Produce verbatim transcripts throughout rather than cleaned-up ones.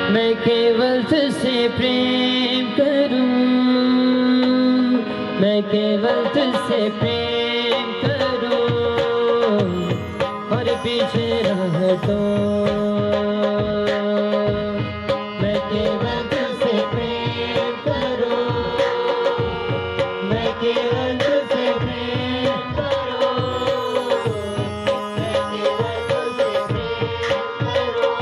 मैं केवल तुझसे प्रेम करूं, मैं केवल तुझसे प्रेम करूं और पीछे न हटूं। मैं केवल तुझसे प्रेम करूं, मैं केवल तुझसे प्रेम करूं, मैं केवल तुझसे प्रेम करूं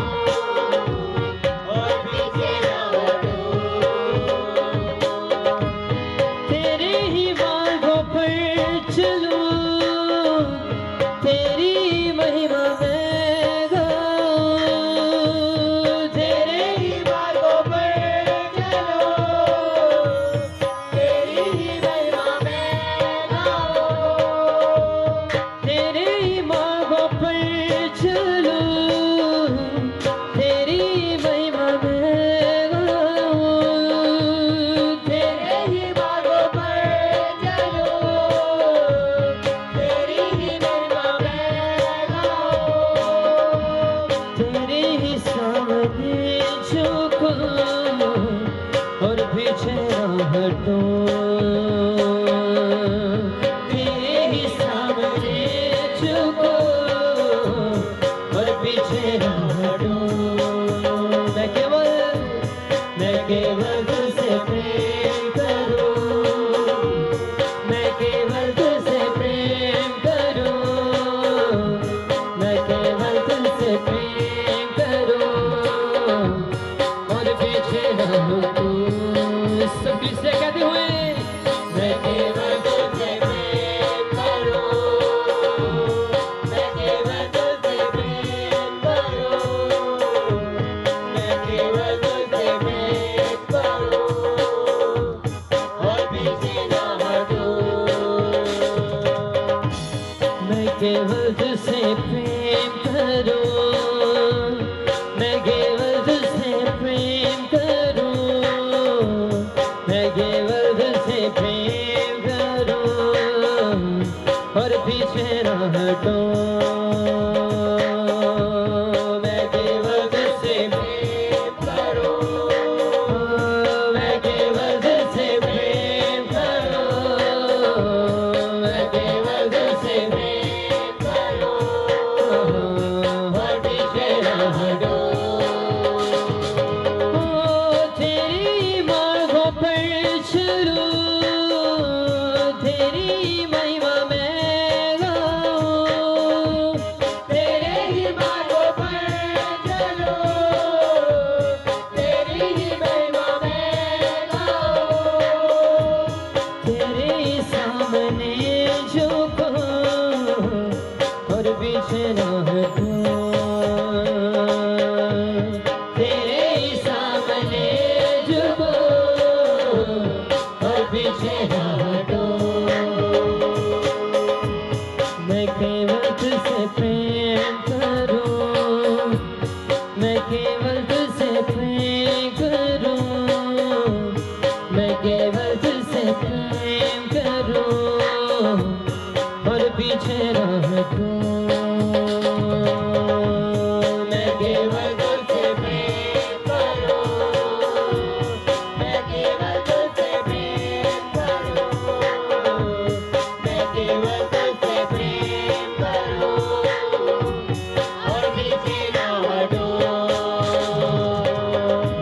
और पीछे न हटूं। तेरे ही मार्गों पर चलूं, तेरी महिमा में गाऊं, तेरे ही मार्गों पर चलूं, तेरी ही महिमा में गाऊं, तेरे ही मार्गों पर चलूं, तेरी महिमा में गाऊं, तेरे ही मार्गों पर चलूं, तेरी ही महिमा में गाऊं, तेरे ही सामने झुकूं और पीछे न हटूं। तेरे ही सामने झुकूं और पीछे न हटूं। मैं केवल मैं केवल तुझसे प्रेम करूं, मैं केवल तुझसे प्रेम करूं, मैं केवल तुझसे प्रेम करूं और पीछे न हटूं। सब किससे कहते हुए मैं केवल तुझसे प्रेम करूं, मैं केवल तुझसे प्रेम करूं, मैं केवल